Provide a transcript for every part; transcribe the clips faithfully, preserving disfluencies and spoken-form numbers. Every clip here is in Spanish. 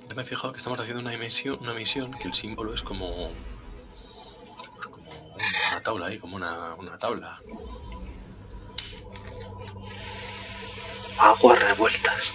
Ya me he fijado que estamos haciendo una misión, una misión que el símbolo es como, pues como una tabla ahí, como una, una tabla. Aguas revueltas.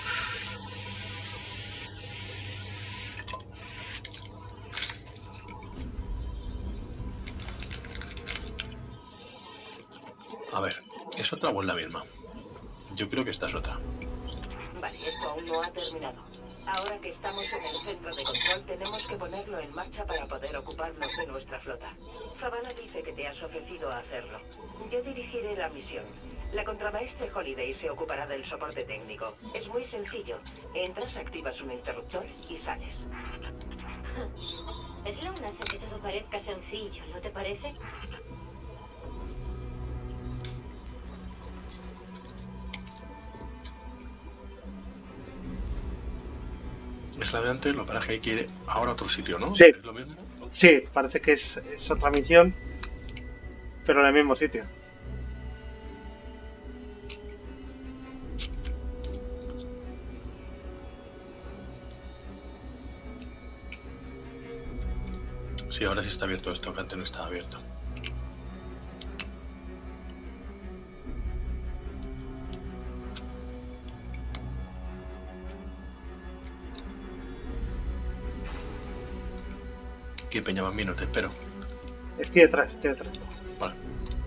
A ver, ¿es otra o es la misma? Yo creo que esta es otra. Vale, esto aún no ha terminado. Ahora que estamos en el centro de control, tenemos que ponerlo en marcha para poder ocuparnos de nuestra flota. Zavala dice que te has ofrecido a hacerlo. Yo dirigiré la misión. La contramaestre Holiday se ocupará del soporte técnico. Es muy sencillo. Entras, activas un interruptor y sales. Sloan hace que todo parezca sencillo, ¿no te parece? Es la de antes, lo que pasa es que hay que ir ahora a otro sitio, ¿no? Sí. ¿Es lo mismo? Sí, parece que es, es otra misión, pero en el mismo sitio. Sí, ahora sí está abierto esto, que antes no estaba abierto. ¿Qué peña más bien? No te espero. Estoy detrás, estoy detrás. Vale.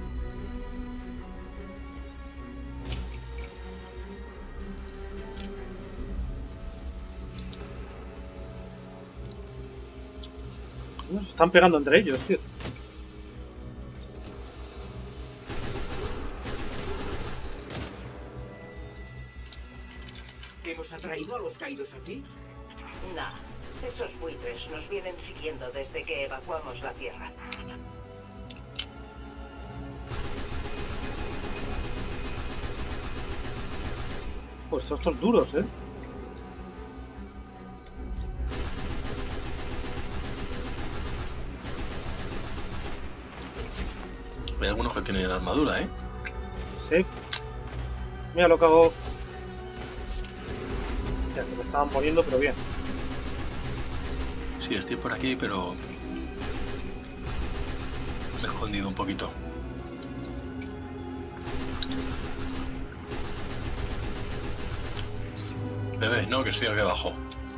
Se están pegando entre ellos, tío. ¿Hemos atraído a los caídos aquí? Nah, esos buitres nos vienen siguiendo desde que evacuamos la Tierra. Pues estos duros, ¿eh? Hay algunos que tienen armadura, ¿eh? Sí. Mira lo que hago. Ya, que me estaban poniendo, pero bien. Sí, estoy por aquí, pero me he escondido un poquito. Bebé, no, que estoy aquí abajo.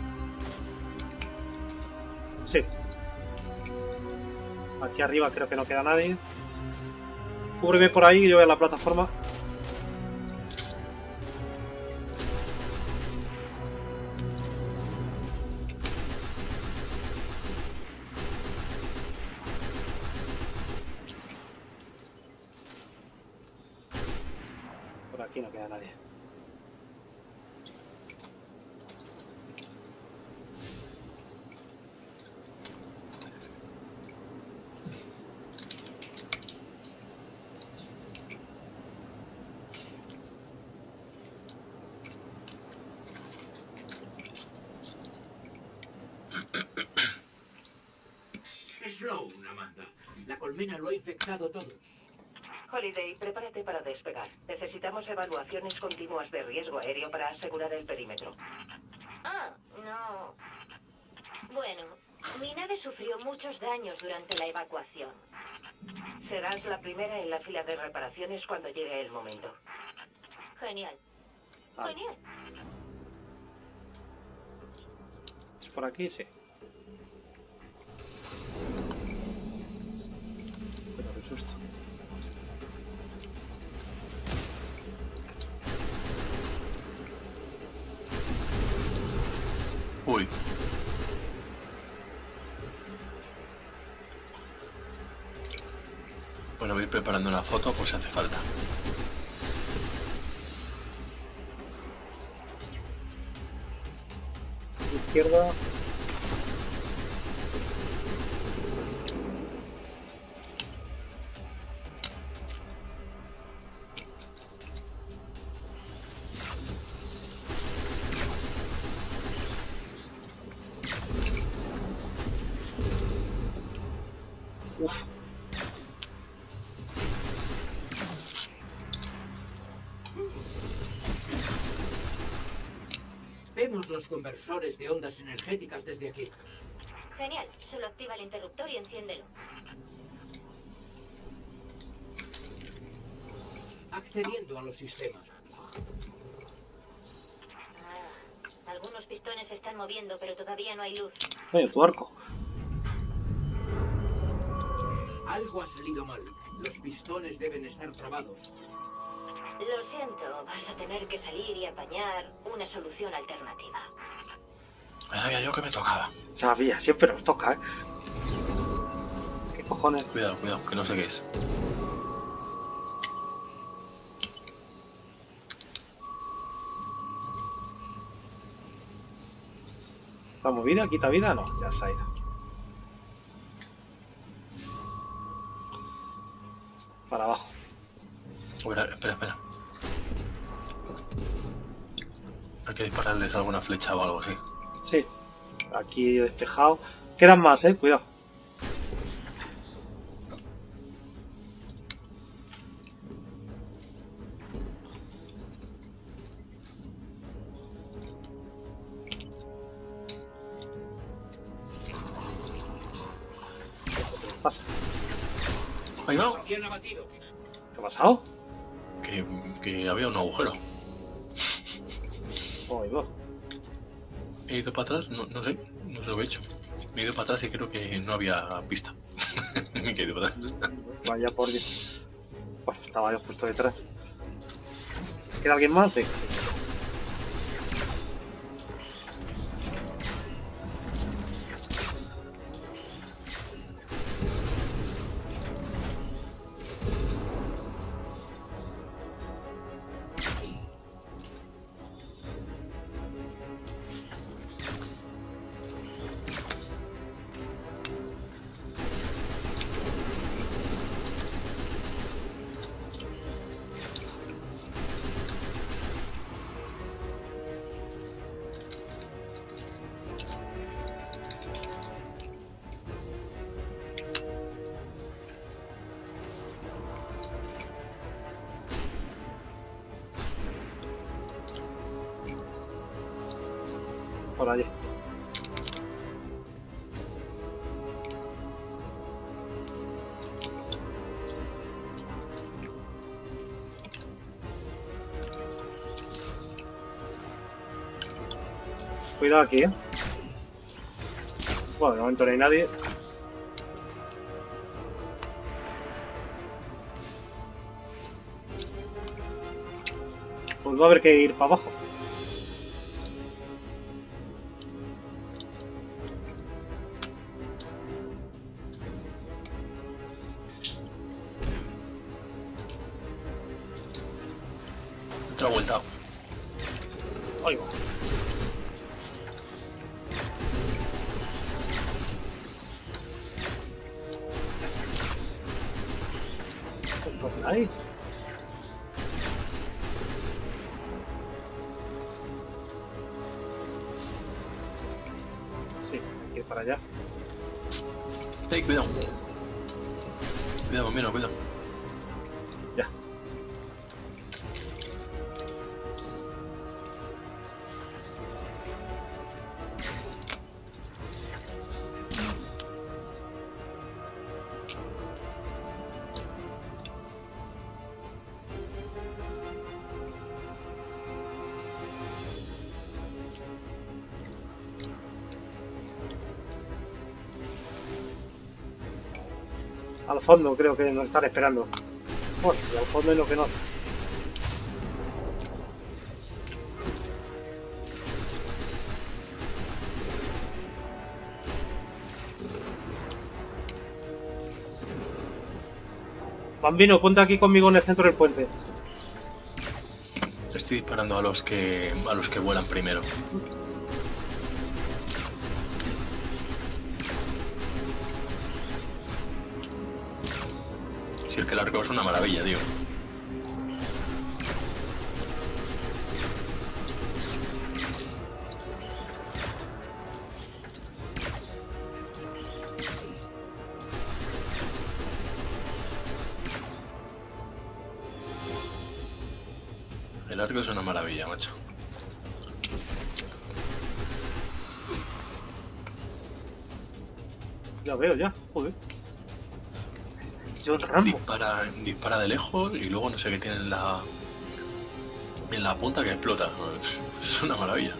Sí. Aquí arriba creo que no queda nadie. Cúbreme por ahí y yo voy a la plataforma. Por aquí no queda nadie. Sloan, Amanda. La colmena lo ha infectado todo. Holiday, prepárate para despegar. Necesitamos evaluaciones continuas de riesgo aéreo para asegurar el perímetro. Ah, no. Bueno, mi nave sufrió muchos daños durante la evacuación. Serás la primera en la fila de reparaciones cuando llegue el momento. Genial. Vale. Genial. Por aquí sí. Pero qué susto. Uy. Bueno, voy a ir preparando la foto por si hace falta. Izquierda. Uf. Vemos los conversores de ondas energéticas desde aquí. Genial. Solo activa el interruptor y enciéndelo. Accediendo a los sistemas. Ah, algunos pistones se están moviendo, pero todavía no hay luz. Oye, tu arco. Algo ha salido mal. Los pistones deben estar trabados. Lo siento, vas a tener que salir y apañar una solución alternativa. Sabía yo que me tocaba. Sabía, siempre nos toca, ¿eh? ¿Qué cojones? Cuidado, cuidado, que no sé qué es. ¿Está movida? ¿Quita vida? No, ya se ha ido. Para abajo. Espera, espera, espera. Hay que dispararles alguna flecha o algo así. Sí. Aquí despejado. Quedan más, eh. Cuidado. ¿Qué pasa? Ahí va. Guardián abatido. ¿Qué ha pasado? Que, que había un agujero. Oh, ahí va. He ido para atrás, no, no sé, no sé lo que he hecho. He ido para atrás y creo que no había pista. Me he ido para atrás. Vaya por Dios. Bueno, estaba yo justo detrás. ¿Queda alguien más? Sí. Por allí. Cuidado aquí, eh. Bueno, de momento no hay nadie. Pues va a haber que ir para abajo. Otra vuelta. Ahí va. Ahí. Sí, hay que ir para allá. Ey, cuidado. Cuidado, mira, cuidado. Ya. Al fondo creo que nos están esperando. Bueno, y al fondo es lo que no. Bambino, ponte aquí conmigo en el centro del puente. Estoy disparando a los que a los que vuelan primero. Si es que el arco es una maravilla, tío. El arco es una maravilla, macho. Ya veo, ya. Joder. John Rambo. Dispara, dispara de lejos y luego no sé qué tiene en la, en la punta que explota. Es, es una maravilla.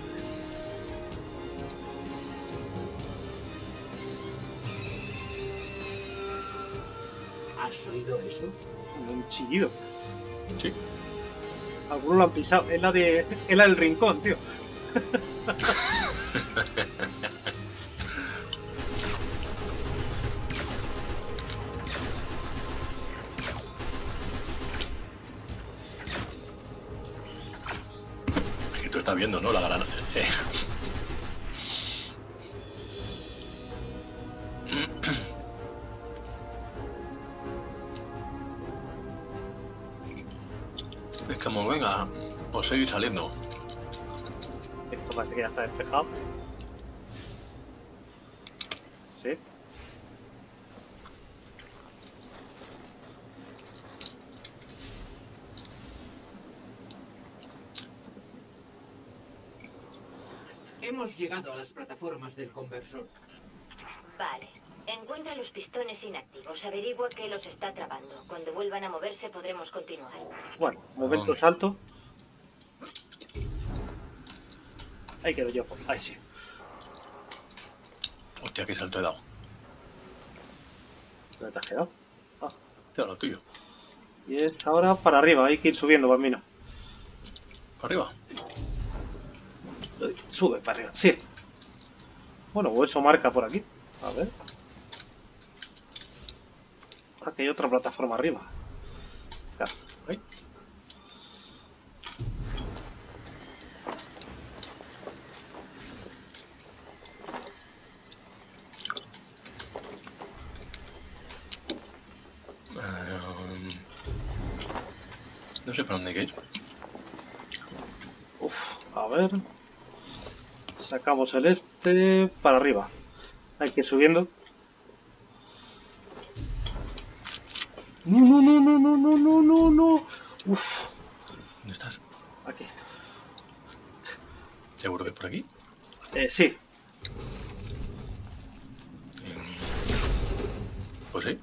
¿Has oído eso? Un chillido. Sí. Algunos lo han pisado. Es la, de, es la del rincón, tío. Es que tú estás viendo, ¿no? La granada. Eh. Es como, venga, pues seguir saliendo. Esto parece que ya está despejado. Sí. Hemos llegado a las plataformas del conversor. Vale. Encuentra los pistones inactivos. Averigua qué los está trabando. Cuando vuelvan a moverse podremos continuar. Bueno, momento salto. Ahí quedo yo. Ahí sí. Hostia, qué salto he dado. ¿Dónde te has quedado? Ah. Ya lo tuyo. Y es ahora para arriba. Hay que ir subiendo, Bambino. ¿Para arriba? Sube para arriba. Sí. Bueno, o eso marca por aquí. A ver. Aquí hay otra plataforma arriba. Claro. Ahí. Um, no sé para dónde hay que ir. Uf, a ver. Sacamos el este para arriba. Hay que ir subiendo. No, no, no, no, no, no, no, no, no. Uf. ¿Dónde estás? Aquí. ¿Seguro que es por aquí? Eh, sí. Pues sí.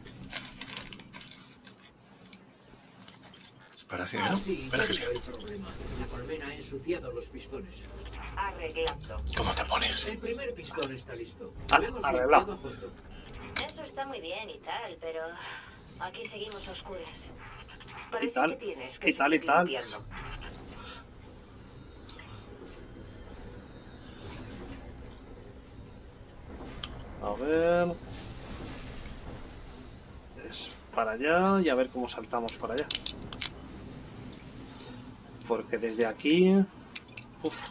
Parece que Ah, no. sí, Espera ya que sí. veo el problema. La colmena ha ensuciado los pistones. Arreglando. ¿Cómo te pones? El primer pistón está listo. Ah, Lo hemos arreglado. limpiado a fondo. Eso está muy bien y tal, pero aquí seguimos a oscuras. Parece tal, que tienes que y tal, y seguir tal. limpiando. A ver. Es para allá y a ver cómo saltamos para allá. Porque desde aquí... Uf.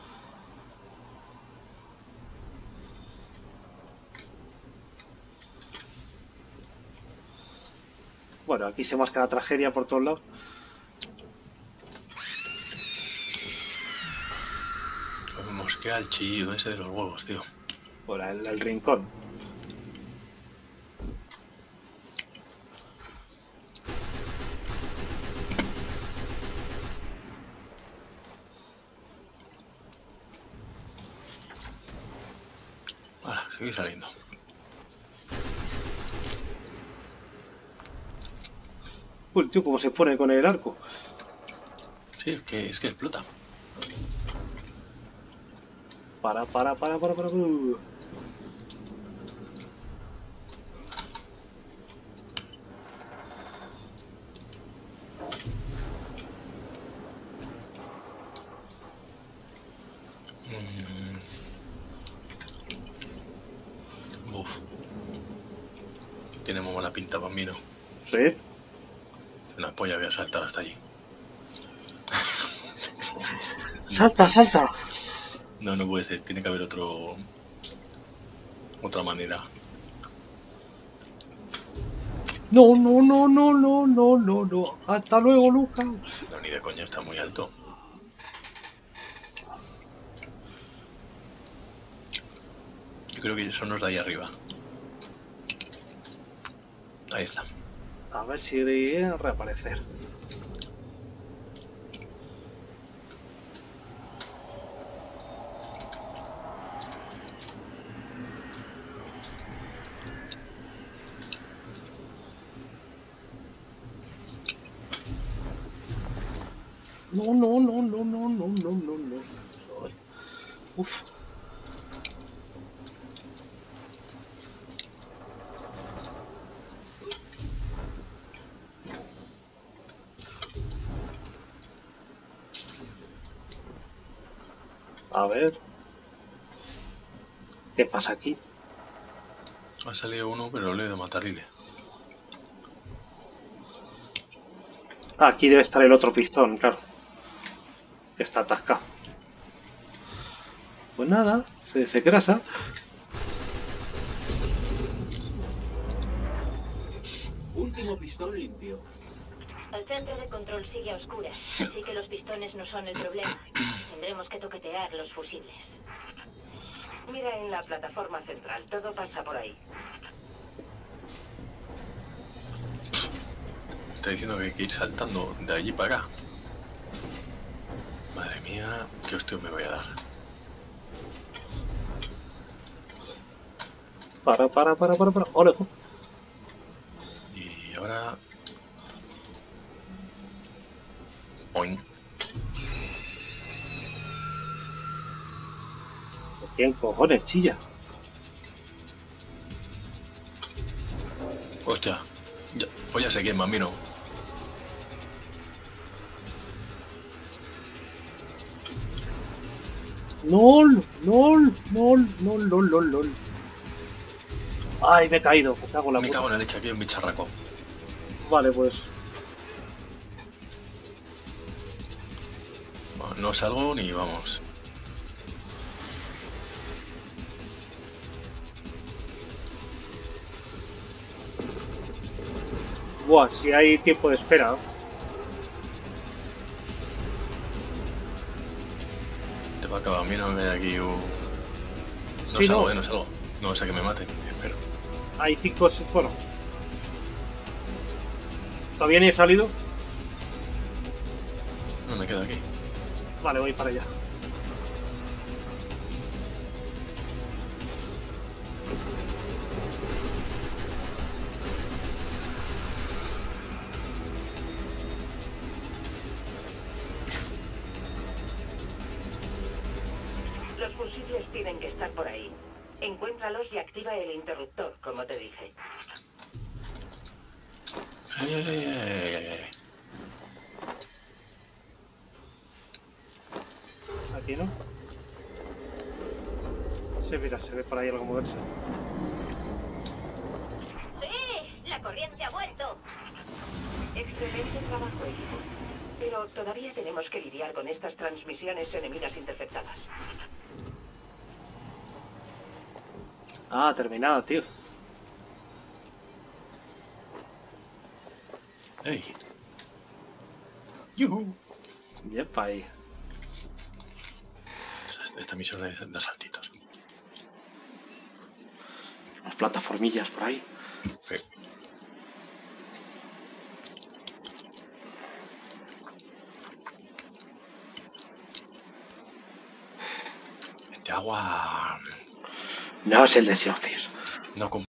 Bueno, aquí se masca la tragedia por todos lados. Me mosquea el chillido ese de los huevos, tío. Por el, el rincón. Ahora, seguir saliendo. Uy, tío, cómo se pone con el arco. Sí, es que, es que explota. Para, para, para, para, para. para. Mm. Uf. Tiene muy buena pinta, Bambino. Sí. Una polla, voy a saltar hasta allí. Salta, salta. No, no puede ser. Tiene que haber otro... otra manera. No, no, no, no, no, no, no, no. Hasta luego, Lucas. No, ni de coña, está muy alto. Yo creo que eso nos da ahí arriba. Ahí está. A ver si reaparecer. No, no, no, no, no, no, no, no, no. Ay. Uf. A ver. ¿Qué pasa aquí? Ha salido uno, pero le he de matarile. Ah, aquí debe estar el otro pistón, claro. Que está atascado. Pues nada, se, se grasa. Último pistón limpio. El centro de control sigue a oscuras, así que los pistones no son el problema. Tendremos que toquetear los fusibles. Mira en la plataforma central, todo pasa por ahí. Está diciendo que hay que ir saltando de allí para acá. Madre mía, qué hostia me voy a dar. Para, para, para, para, para. Orejo. Y ahora... Oin. ¿Quién cojones chilla? Hostia. Ya, pues ya sé quién, bambino. ¡Nol! ¡Nol! ¡Nol! ¡Nol! ¡Nol! ¡Nol! ¡Nol! ¡Ay, me he caído! Me cago en la Me puta. cago en la leche, aquí hay un bicharraco. Vale, pues... Bueno, no salgo ni vamos. Buah, si hay tiempo de espera. Te va a acabar, mira, me ve aquí un... No Sí, salgo, no. eh, no salgo. No, o sea que me maten, espero. Hay cinco... Bueno. ¿Todavía ni he salido? No, me quedo aquí. Vale, voy para allá. Los fusibles tienen que estar por ahí. Encuéntralos y activa el interruptor, como te dije. Ay, ay, ay, ay, ay, ay. Aquí, ¿no? Sí, mira, se ve por ahí algo moverse. ¡Sí! ¡La corriente ha vuelto! Excelente trabajo, equipo. Pero todavía tenemos que lidiar con estas transmisiones enemigas interceptadas. Ah, terminado, tío. ¡Ey! ¡Yuhu! Yepa, ahí. Esta misión es de saltitos. Unas plataformillas por ahí. Sí. Este agua... No es el de Sea of Thieves. No